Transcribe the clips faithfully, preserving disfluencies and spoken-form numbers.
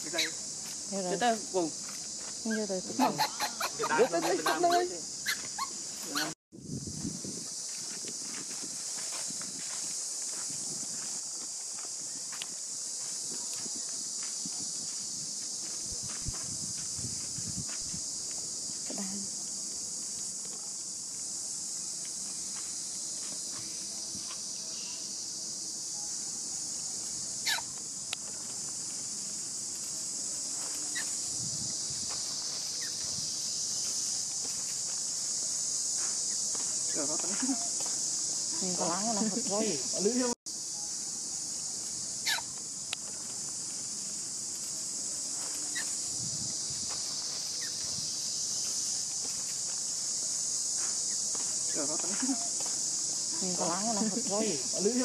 Chết ta vùng. Như rồi. Rớt tới đấy, rớt tới. Nhìn có láng nó thật rồi. Nhìn có láng nó thật rồi.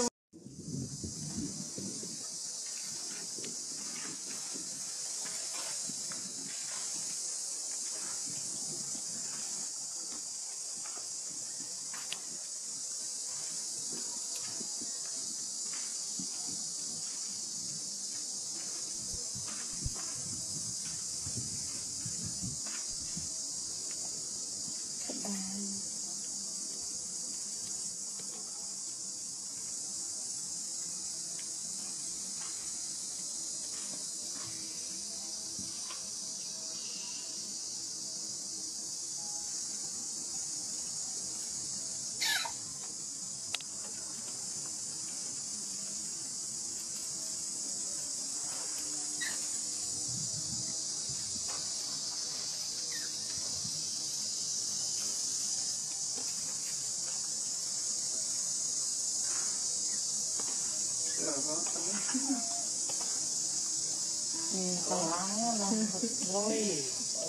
Nhìn có láng nó thật rồi.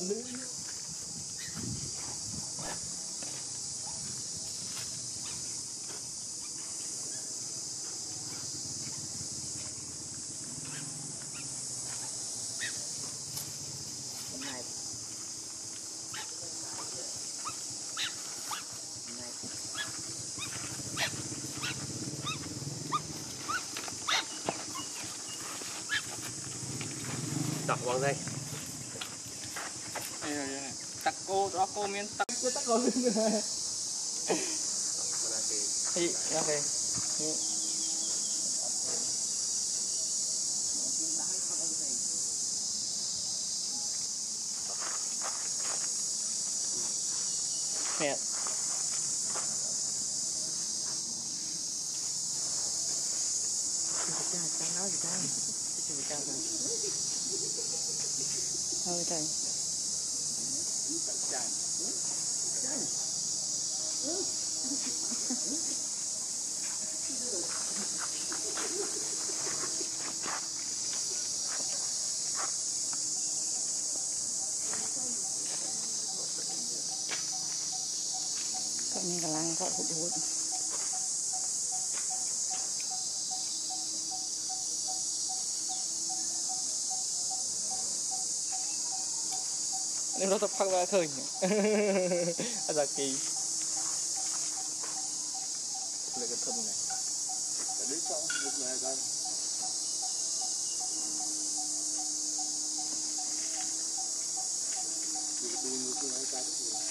Đọc vào đây. Đây rồi này. Tắc cô, đó cô miên tắc cô tắc cô lên rồi. Thì, ok. Hẹn. Thôi trời. Cậu nhìn cả làng cậu hụt hụt. Nên nó tập phát ra khơi nhỉ. Ở ra kỳ. Lấy cái thơm này. Để đi xong một ngày coi. Đi đi một ngày coi.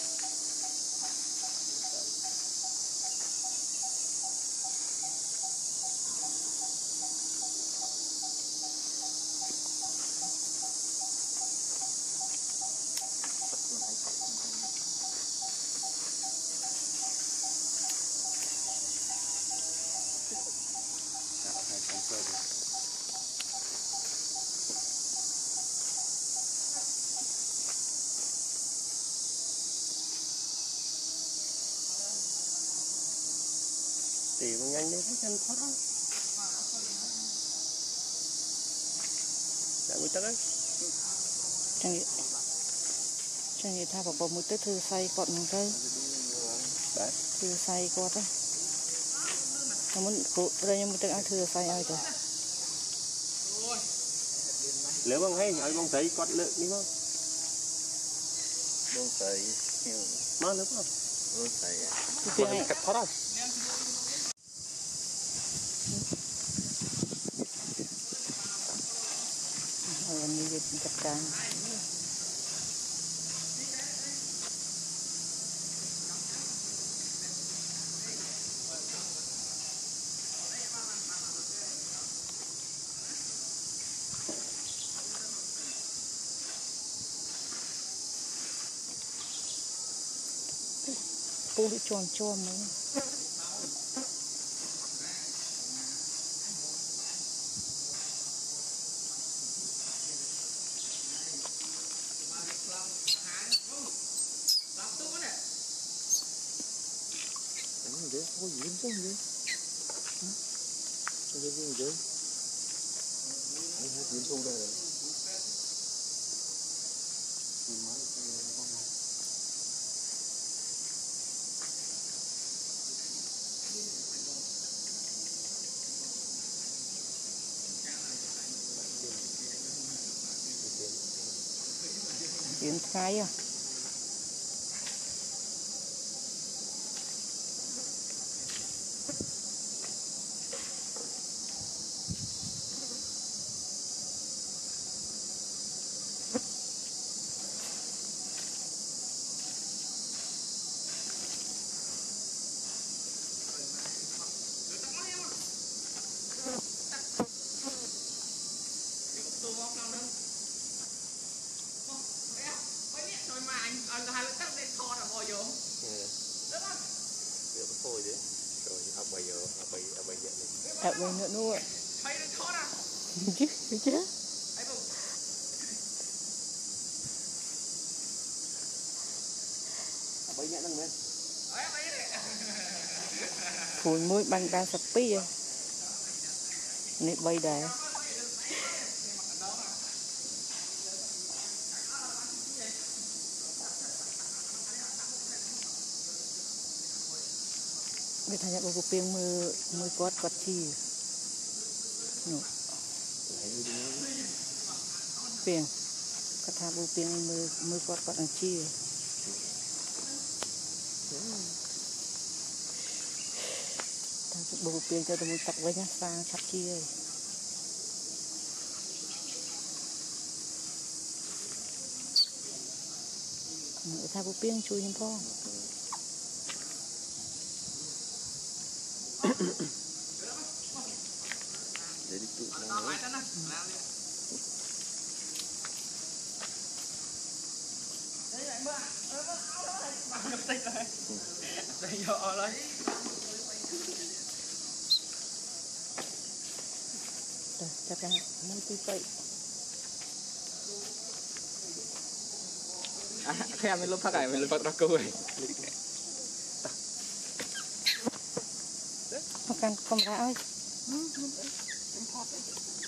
Thì con nhanh đấy, nhanh thoát đó. Đã mới chắc đấy. Chẳng nghĩ Chẳng nghĩ tha bảo bỏ một cái thư say còn một cái Đấy. Thư say con đấy. Nó muốn cố đây nhưng mà từng ai thư say ai rồi. Nếu bằng hay ai bằng thấy con lợi đi không? Bông sấy. Má nước không? Bông sấy. Còn em cắt thoát rồi. Rồi mình đi chặt càngปูđi tròn tròn mấy Đấy, có gì chứ gì? Cái gì vậy? Anh hát diễn thu đây rồi. Điện khai à? À bên nữa nữa chứ chứ phủi mũi băng đa sập pi à nè bay đài người ta nhận bộ piêng mưa mưa quát quát chi piêng cái thà bộ piêng mưa mưa quát quát ăn chi thà bộ piêng cho tôi muốn tập với nhá sang sắp chi ơi thà bộ piêng chui nhung phong Để đi tụ nó. chặt ra muốn tí vậy À, kaya may lupa kayo, may lupa truck ko eh. makan kamera ơi